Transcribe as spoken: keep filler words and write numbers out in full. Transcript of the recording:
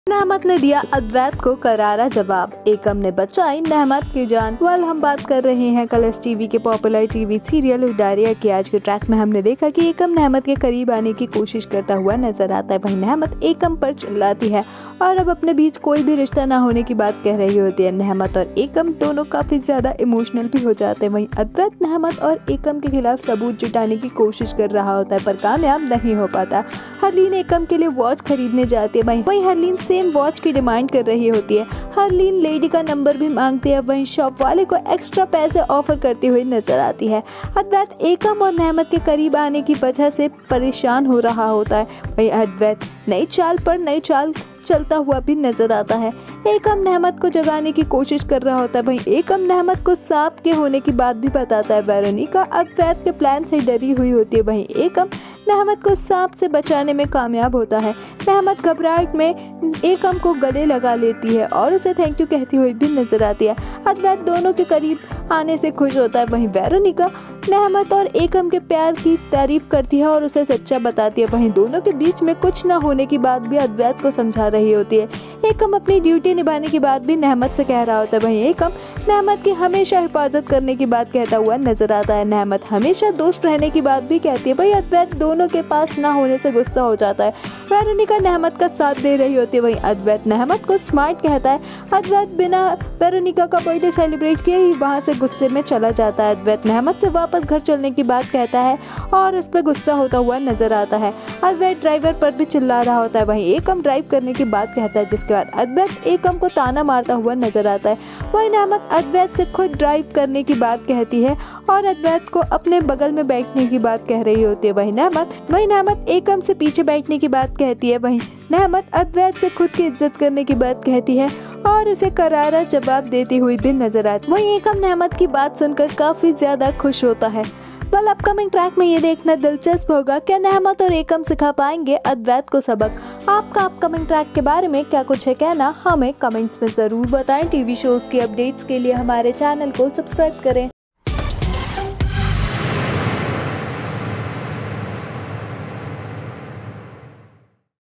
नेहमत ने दिया अद्वैत को करारा जवाब, एकम ने बचाई नेहमत की जान। वेल हम बात कर रहे हैं कलर्स टीवी के पॉपुलर टीवी सीरियल उदारिया की। आज के ट्रैक में हमने देखा कि एकम नेहमत के करीब आने की कोशिश करता हुआ नजर आता है। वहीं नेहमत एकम पर चिल्लाती है और अब अपने बीच कोई भी रिश्ता ना होने की बात कह रही होती है। नेहमत और एकम दोनों काफी ज्यादा इमोशनल भी हो जाते हैं। वहीं अद्वैत नेहमत और एकम के खिलाफ सबूत जुटाने की कोशिश कर रहा होता है पर कामयाब नहीं हो पाता। हरलीन एकम के लिए वॉच खरीदने जाती है। वहीं वहीं हरलीन सेम वॉच की डिमांड कर रही होती है। हरलीन लेडी का नंबर भी मांगती है। वहीं शॉप वाले को एक्स्ट्रा पैसे ऑफर करती हुई नजर आती है। अद्वैत एकम और नेहमत के करीब आने की वजह से परेशान हो रहा होता है। वहीं अद्वैत नई चाल पर नई चाल चलता हुआ भी नजर आता है। एकम नेहमत को जगाने की कोशिश कर रहा होता है। वहीं एकम नेहमत को सांप के होने की बात भी बताता है। वेरोनिका अद्वैत के प्लान से डरी हुई होती है। वहीं एकम नेहमत को सांप से बचाने में कामयाब होता है। नेहमत घबराहट में एकम को गले लगा लेती है और उसे थैंक यू कहती हुई भी नजर आती है। अद्वैत दोनों के करीब आने से खुश होता है। वहीं वेरोनिका नेहमत और एकम के प्यार की तारीफ करती है और उसे सच्चा बताती है। वहीं दोनों के बीच में कुछ न होने की बात भी अद्वैत को समझा रही होती है। एकम अपनी ड्यूटी निभाने की बात भी नेहमत से कह रहा होता है। वहीं एकम नेहमत की हमेशा हिफाजत करने की बात कहता हुआ नजर आता है। नेहमत हमेशा दोस्त रहने की बात भी कहती है। वहीं अद्वैत दोनों के पास ना होने से गुस्सा हो जाता है। वेरोनिका नेहमत का साथ दे रही होती है। वहीं अद्वैत नेहमत को स्मार्ट कहता है। अद्वैत बिना वेरोनिका का बर्थडे सेलिब्रेट किए ही वहाँ से गुस्से में चला जाता है। अद्वैत नेहमत से वापस घर चलने की बात कहता है और उस पर गुस्सा होता हुआ नजर आता है। अद्वैत ड्राइवर पर भी चिल्ला रहा होता है। वहीं एकम ड्राइव करने की बात कहता है जिसके बाद अद्वैत एकम को ताना मारता हुआ नजर आता है। वहीं नेहमत अद्वैत से खुद ड्राइव करने की बात कहती है और अद्वैत को अपने बगल में बैठने की बात कह रही होती है। वहीं नेहमत वहीं नेहमत एकम से पीछे बैठने की बात कहती है। वहीं नेहमत अद्वैत से खुद की इज्जत करने की बात कहती है और उसे करारा जवाब देती हुई भी नजर आती है। वहीं एकम नेहमत की बात सुनकर काफी ज्यादा खुश होता है। बल अपकमिंग ट्रैक में ये देखना दिलचस्प होगा क्या नेहमत और एकम सिखा पाएंगे अद्वैत को सबक। आपका अपकमिंग ट्रैक के बारे में क्या कुछ है कहना हमें कमेंट्स में जरूर बताएं। टीवी शोज की अपडेट्स के लिए हमारे चैनल को सब्सक्राइब करें।